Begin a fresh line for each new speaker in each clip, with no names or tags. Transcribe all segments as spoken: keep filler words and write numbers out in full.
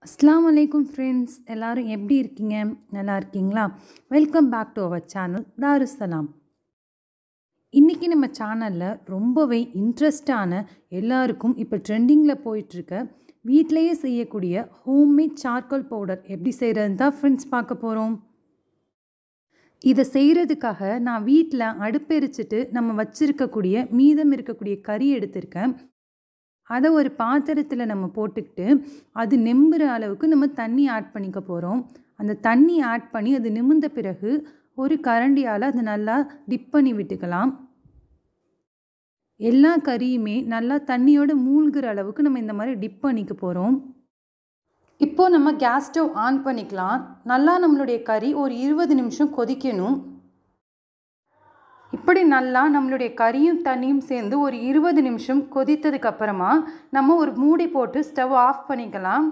அஸ்ஸலாமு அலைக்கும் ஃப்ரெண்ட்ஸ், எல்லாரும் எப்படி இருக்கீங்க? நல்லா இருக்கீங்களா? Welcome back to our channel Darussalam. இன்றைக்கி நம்ம சேனலில் ரொம்பவே இன்ட்ரெஸ்டான, எல்லாருக்கும் இப்போ ட்ரெண்டிங்கில் போயிட்டுருக்க வீட்டிலையே செய்யக்கூடிய ஹோம்மேட் சார்கோல் பவுடர் எப்படி செய்கிறதுன்னு தான் ஃப்ரெண்ட்ஸ் பார்க்க போகிறோம். இதை செய்கிறதுக்காக நான் வீட்டில் அடுப்பெரிச்சிட்டு நம்ம வச்சுருக்கக்கூடிய மீதம் இருக்கக்கூடிய கறி எடுத்திருக்கேன். அதை ஒரு பாத்திரத்தில் நம்ம போட்டுக்கிட்டு அது நெம்புற அளவுக்கு நம்ம தண்ணி ஆட் பண்ணிக்க போகிறோம். அந்த தண்ணி ஆட் பண்ணி அது நிமிர்ந்த பிறகு ஒரு கரண்டியால் அதை நல்லா டிப் பண்ணி விட்டுக்கலாம். எல்லா கறியுமே நல்லா தண்ணியோடு மூழ்கிற அளவுக்கு நம்ம இந்த மாதிரி டிப் பண்ணிக்க போகிறோம். இப்போது நம்ம கேஸ் ஸ்டவ் ஆன் பண்ணிக்கலாம். நல்லா நம்மளுடைய கறி ஒரு இருபது நிமிஷம் கொதிக்கணும். இப்படி நல்லா நம்மளுடைய கறியும் தண்ணியும் சேர்ந்து ஒரு இருபது நிமிஷம் கொதித்ததுக்கு அப்புறமா நம்ம ஒரு மூடி போட்டு ஸ்டவ் ஆஃப் பண்ணிக்கலாம்.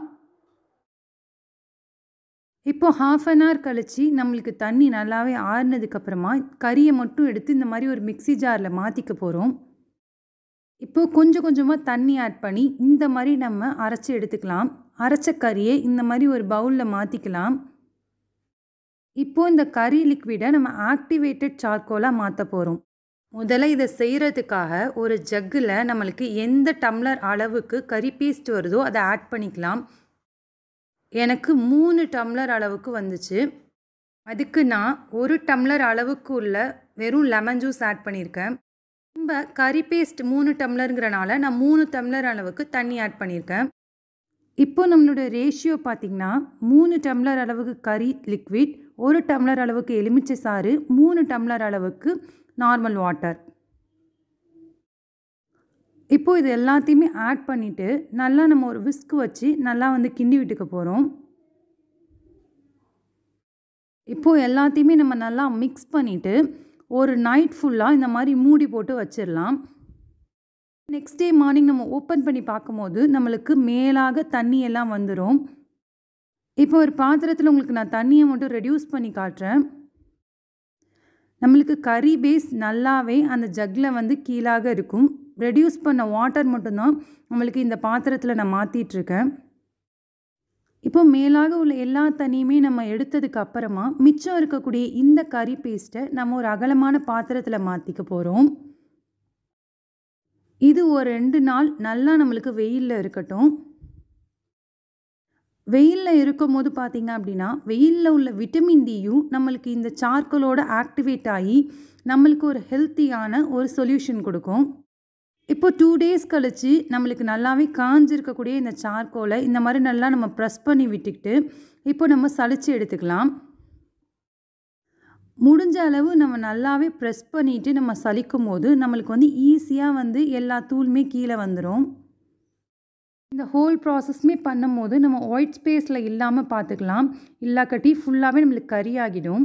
இப்போ ஹாஃப் அன் ஹவர் கழித்து நம்மளுக்கு தண்ணி நல்லாவே ஆறுனதுக்கப்புறமா கறியை மட்டும் எடுத்து இந்த மாதிரி ஒரு மிக்சி ஜாரில் மாற்றிக்க போகிறோம். இப்போது கொஞ்சம் கொஞ்சமாக தண்ணி ஆட் பண்ணி இந்த மாதிரி நம்ம அரைச்சி எடுத்துக்கலாம். அரைச்ச கறியை இந்த மாதிரி ஒரு பவுலில் மாற்றிக்கலாம். இப்போது இந்த கறி லிக்விடை நம்ம ஆக்டிவேட்டட் சார்கோலாக மாற்ற போகிறோம். முதல்ல இதை செய்கிறதுக்காக ஒரு ஜக்கில் நம்மளுக்கு எந்த டம்ளர் அளவுக்கு கறி பேஸ்ட் வருதோ அதை ஆட் பண்ணிக்கலாம். எனக்கு மூணு டம்ளர் அளவுக்கு வந்துச்சு. அதுக்கு நான் ஒரு டம்ளர் அளவுக்கு உள்ள வெறும் லெமன் ஜூஸ் ஆட் பண்ணியிருக்கேன். நம்ம கறி பேஸ்ட் மூணு டம்ளருங்கிறனால நான் மூணு டம்ளர் அளவுக்கு தண்ணி ஆட் பண்ணியிருக்கேன். இப்போ நம்மளோட ரேஷியோ பார்த்திங்கன்னா மூணு டம்ளர் அளவுக்கு கறி லிக்விட், ஒரு டம்ளர் அளவுக்கு எலுமிச்சை சாறு, மூணு டம்ளர் அளவுக்கு நார்மல் வாட்டர். இப்போது இது எல்லாத்தையுமே ஆட் பண்ணிவிட்டு நல்லா நம்ம ஒரு விஸ்க் வச்சு நல்லா வந்து கிண்டி விட்டுக்க போகிறோம். இப்போது எல்லாத்தையுமே நம்ம நல்லா மிக்ஸ் பண்ணிவிட்டு ஒரு நைட் ஃபுல்லாக இந்த மாதிரி மூடி போட்டு வச்சிடலாம். நெக்ஸ்ட் டே மார்னிங் நம்ம ஓப்பன் பண்ணி பார்க்கும்போது நம்மளுக்கு மேலாக தண்ணி எல்லாம் வந்துடும். இப்போ ஒரு பாத்திரத்தில் உங்களுக்கு நான் தண்ணியை மட்டும் ரெடியூஸ் பண்ணி காட்டுறேன். நம்மளுக்கு கறி பேஸ் நல்லாவே அந்த ஜக்கில் வந்து கீழாக இருக்கும். ரெடியூஸ் பண்ண வாட்டர் மட்டும்தான் நம்மளுக்கு இந்த பாத்திரத்தில் நான் மாற்றிட்டுருக்கேன். இப்போ மேலாக உள்ள எல்லா தண்ணியுமே நம்ம எடுத்ததுக்கு அப்புறமா மிச்சம் இருக்கக்கூடிய இந்த கறி பேஸ்ட்டை நம்ம ஒரு அகலமான பாத்திரத்தில் மாற்றிக்க போகிறோம். இது ஒரு ரெண்டு நாள் நல்லா நம்மளுக்கு வெயிலில் இருக்கட்டும். வெயிலில் இருக்கும் போது பார்த்திங்க அப்படின்னா வெயிலில் உள்ள விட்டமின் டியும் நம்மளுக்கு இந்த சார்கோலோட ஆக்டிவேட் ஆகி நம்மளுக்கு ஒரு ஹெல்த்தியான ஒரு சொல்யூஷன் கொடுக்கும். இப்போ டூ டேஸ் கழித்து நம்மளுக்கு நல்லாவே காஞ்சிருக்கக்கூடிய இந்த சார்கோலை இந்த மாதிரி நல்லா நம்ம ப்ரெஸ் பண்ணி விட்டுக்கிட்டு இப்போ நம்ம சலிச்சு எடுத்துக்கலாம். முடிஞ்ச அளவு நம்ம நல்லாவே ப்ரெஸ் பண்ணிவிட்டு நம்ம சலிக்கும் போது நம்மளுக்கு வந்து ஈஸியாக வந்து எல்லா தூளுமே கீழே வந்துடும். இந்த ஹோல் ப்ராசஸ்மே பண்ணும் போது நம்ம ஒயிட் ஸ்பேஸில் இல்லாமல் பார்த்துக்கலாம். இல்லாக்கட்டி ஃபுல்லாகவே நம்மளுக்கு கறி ஆகிடும்.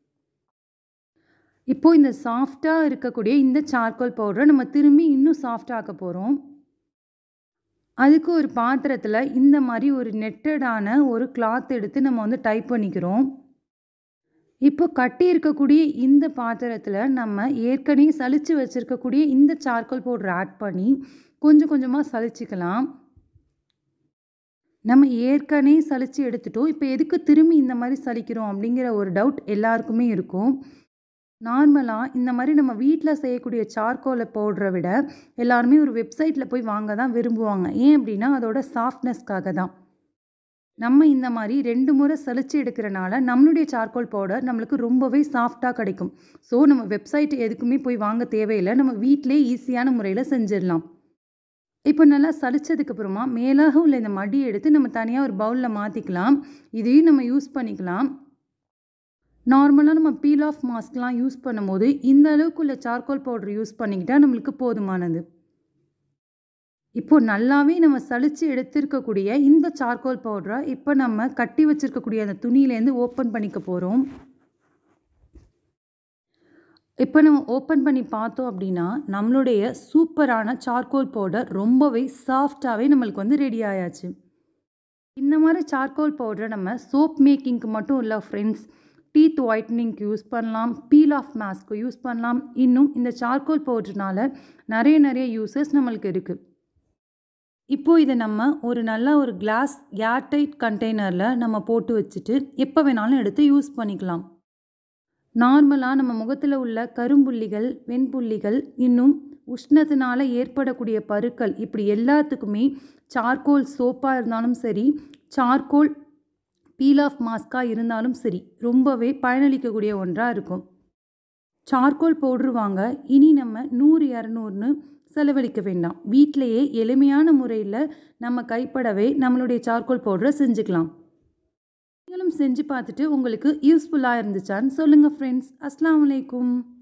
இப்போது இந்த சாஃப்டாக இருக்கக்கூடிய இந்த சார்கோல் பவுடரை நம்ம திரும்பி இன்னும் சாஃப்டாக ஆக்க போகிறோம். அதுக்கு ஒரு பாத்திரத்தில் இந்த மாதிரி ஒரு நெட்டடான ஒரு கிளாத் எடுத்து நம்ம வந்து டைப் பண்ணிக்கிறோம். இப்போ கட்டி இருக்கக்கூடிய இந்த பாத்திரத்தில் நம்ம ஏற்கனவே சலிச்சு வச்சுருக்கக்கூடிய இந்த சார்கோல் பவுடர் ஆட் பண்ணி கொஞ்சம் கொஞ்சமாக சலிச்சிக்கலாம். நம்ம ஏற்கனவே சலிச்சு எடுத்துட்டோம். இப்போ எதுக்கு திரும்பி இந்த மாதிரி சலிக்கிறோம் அப்படிங்கிற ஒரு டவுட் எல்லாருக்குமே இருக்கும். நார்மலாக இந்த மாதிரி நம்ம வீட்டில் செய்யக்கூடிய சார்கோலை பவுடரை விட எல்லாருமே ஒரு வெப்சைட்டில் போய் வாங்க தான் விரும்புவாங்க. ஏன் அப்படின்னா அதோட சாஃப்ட்னஸ்க்காக தான். நம்ம இந்த மாதிரி ரெண்டு முறை சலிச்சு எடுக்கிறனால நம்மளுடைய சார்கோல் பவுடர் நம்மளுக்கு ரொம்பவே சாஃப்டாக கிடைக்கும். ஸோ நம்ம வெப்சைட் எதுக்குமே போய் வாங்க தேவையில்லை. நம்ம வீட்டிலே ஈஸியான முறையில் செஞ்சிடலாம். இப்போ நல்லா சலிச்சதுக்கப்புறமா மேலாக உள்ள இந்த மடி எடுத்து நம்ம தனியாக ஒரு பவுலில் மாற்றிக்கலாம். இதையும் நம்ம யூஸ் பண்ணிக்கலாம். நார்மலாக நம்ம பீல் ஆஃப் மாஸ்க்லாம் யூஸ் பண்ணும்போது இந்த அளவுக்கு உள்ள சார்கோல் பவுடர் யூஸ் பண்ணிக்கிட்டால் நம்மளுக்கு போதுமானது. இப்போது நல்லாவே நம்ம சலிச்சு எடுத்துருக்கக்கூடிய இந்த சார்கோல் பவுடரை இப்போ நம்ம கட்டி வச்சுருக்கக்கூடிய அந்த துணியிலேருந்து ஓப்பன் பண்ணிக்க போகிறோம். இப்போ நம்ம ஓப்பன் பண்ணி பார்த்தோம் அப்படின்னா நம்மளுடைய சூப்பரான சார்கோல் பவுடர் ரொம்பவே சாஃப்டாகவே நம்மளுக்கு வந்து ரெடி ஆயாச்சு. இந்த மாதிரி சார்கோல் பவுடரை நம்ம சோப் மேக்கிங்க்கு மட்டும் இல்லை ஃப்ரெண்ட்ஸ், டீத் ஒயிட்னிங்க்கு யூஸ் பண்ணலாம், பீல் ஆஃப் மாஸ்க்கு யூஸ் பண்ணலாம். இன்னும் இந்த சார்கோல் பவுடர்னால நிறைய நிறைய யூசஸ் நம்மளுக்கு இருக்குது. இப்போது இதை நம்ம ஒரு நல்ல ஒரு கிளாஸ் ஏர்டைட் கண்டெய்னரில் நம்ம போட்டு வச்சுட்டு எப்போ வேணாலும் எடுத்து யூஸ் பண்ணிக்கலாம். நார்மலாக நம்ம முகத்தில் உள்ள கரும்புள்ளிகள், வெண்புள்ளிகள், இன்னும் உஷ்ணத்தினால ஏற்படக்கூடிய பருக்கள், இப்படி எல்லாத்துக்குமே சார்கோல் சோப்பாக இருந்தாலும் சரி, சார்கோல் பீல் ஆஃப் மாஸ்காக இருந்தாலும் சரி, ரொம்பவே பயனளிக்கக்கூடிய ஒன்றாக இருக்கும். சார்கோல் பவுட்ரு வாங்க இனி நம்ம நூறு இரநூறுன்னு செலவழிக்க வேண்டாம். வீட்டிலையே எளிமையான முறையில் நம்ம கைப்படவே நம்மளுடைய சார்கோல் பவுடரை செஞ்சுக்கலாம். நீங்களும் செஞ்சு பார்த்துட்டு உங்களுக்கு யூஸ்ஃபுல்லாக இருந்துச்சான்னு சொல்லுங்கள் ஃப்ரெண்ட்ஸ். அஸ்ஸலாமு அலைக்கும்.